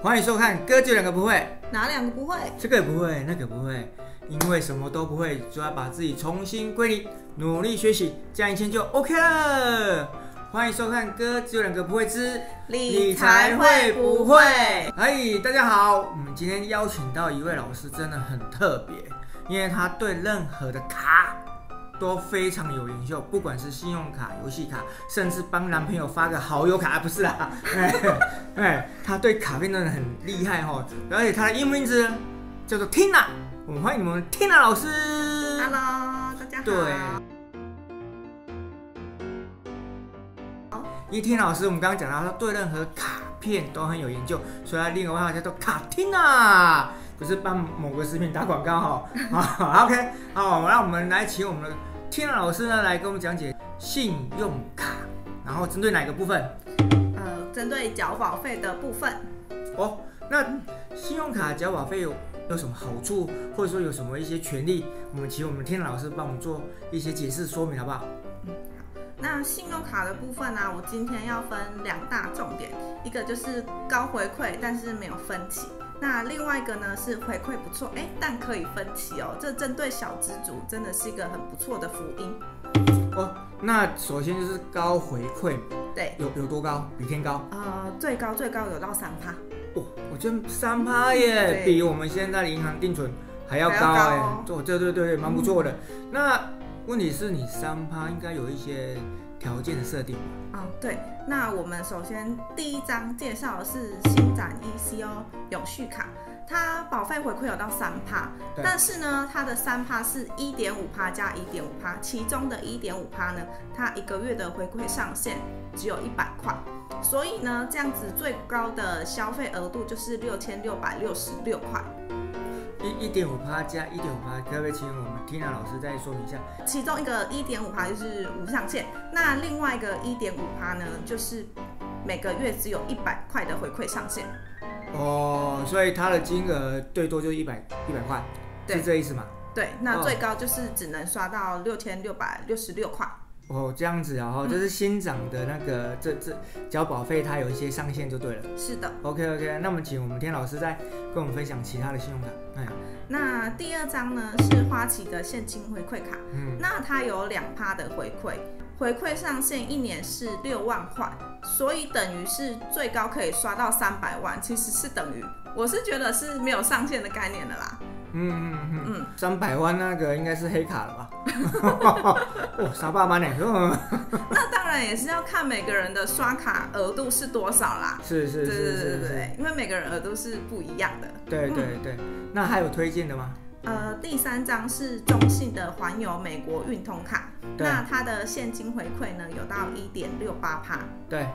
欢迎收看哥就两个不会， 哪两个不会？ 这个也不会，那个不会，因为什么都不会，就要把自己重新归零，努力学习，这样一切就 OK 了。欢迎收看哥就两个不会之理财会不会？ 嗨，大家好，我们今天邀请到一位老师，真的很特别，因为他对任何的卡都非常有研究，不管是信用卡、游戏卡，甚至帮男朋友发个好友卡，不是啦，他对卡片真的很厉害哈，而且他的英文名字叫做 Tina， 我们欢迎我们 Tina 老师。 Hello， 大家好。 对，因为 Tina 老师，我们刚刚讲到，他对任何卡片都很有研究，所以他另外一个外号叫做卡 Tina。不是帮某个食品打广告哈，好 ，OK， 好，那我们来请我们的 Tina 老师呢来跟我们讲解信用卡，然后针对哪个部分？ 针对缴保费的部分。 哦，那信用卡缴保费有什么好处，或者说有什么一些权利？我们请我们 Tina 老师帮我们做一些解释说明，好不好？ 好。那信用卡的部分呢，我今天要分两大重点，一个就是高回馈，但是没有分期。那另外一个呢是回馈不错，但可以分期哦。这针对小资族真的是一个很不错的福音哦。那首先就是高回馈， 对， 有多高？比天高？ 最高有到3%。 哦，我觉得3%耶，比我们现在的银行定存还要高哎。哦，对，蛮不错的。那问题是你3%应该有一些条件的设定。 对，那我们首先第一章介绍的是新展 ECO 永续卡，它保费回馈有到3%，但是呢，它的3%是1.5%加1.5%，其中的1.5%呢，它1个月的回馈上限只有100块，所以呢，这样子最高的消费额度就是6666块。 1.5%加1.5%，可不可以请我们 Tina 老师再说明一下？ 其中一个1.5%就是无上限，那另外一个1.5%呢，就是每个月只有100块的回馈上限。 哦，所以它的金额最多就是100块，是这意思吗？ 对，那最高就是只能刷到6666块。 哦，这样子啊，就是新涨的那个这缴保费，它有一些上限就对了。 是的。 OK， 那我们请我们天老师再跟我们分享其他的信用卡。 那第二张呢是花旗的现金回馈卡，那它有2%的回馈，回馈上限1年是6万块，所以等于是最高可以刷到300万，其实是等于，我是觉得是没有上限的概念的啦。 300万那个应该是黑卡了吧？哇，300万呢？ 那当然也是要看每个人的刷卡额度是多少啦。 是， 对，因为每个人额度是不一样的。 对，那还有推荐的吗？ 第3张是中信的环游美国运通卡，那它的现金回馈呢有到1.68%。 对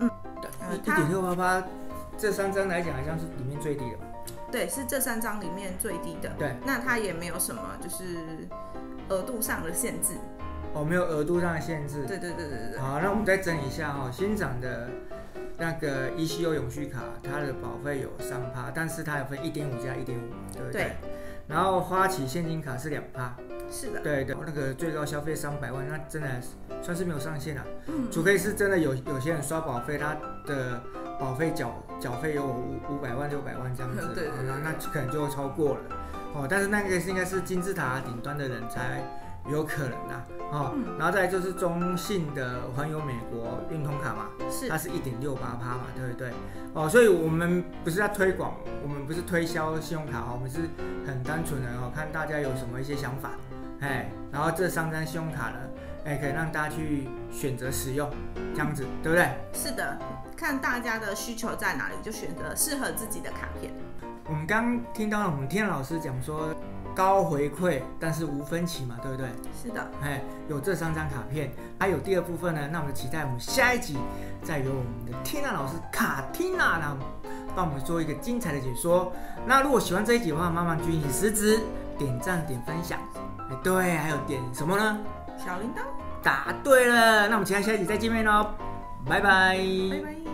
，1.68%，这3张来讲好像是里面最低的。 对，是这3张里面最低的。 对， 那它也没有什么就是额度上的限制。 哦，没有额度上的限制。 对。 好，那我们再整理一下哈，新涨的那个 ECO 永续卡，它的保费有3%，但是它有分1.5%加1.5%，对不对？对。然后花旗现金卡是2%。 是的。 对，那个最高消费300万，那真的算是没有上限了。除非是真的有些人刷保费，他的保费缴费有500万、600万这样子， 对， 那可能就超过了。但是那个应该是金字塔顶端的人才有可能啦。然后再来就是中信的环游美国运通卡嘛，它是1.68%嘛，对不对？所以我们不是在推广，我们不是推销信用卡，我们是很单纯的看大家有什么一些想法，然后这3张信用卡呢，可以让大家去选择使用，这样子，对不对？ 是的，看大家的需求在哪里，就选择适合自己的卡片。 我们刚刚听到了我们天老师讲说高回馈，但是无分期嘛，对不对？ 是的。 有这3张卡片，还有第2部分呢，那我们期待我们下一集再由我们的天娜老师卡缇娜呢帮我们做一个精彩的解说。那如果喜欢这一集的话，麻烦举起食指点赞点分享，对，还有点什么呢？ 小铃铛。 答对了，那我们期待下一集再见面喽，拜拜。 拜拜。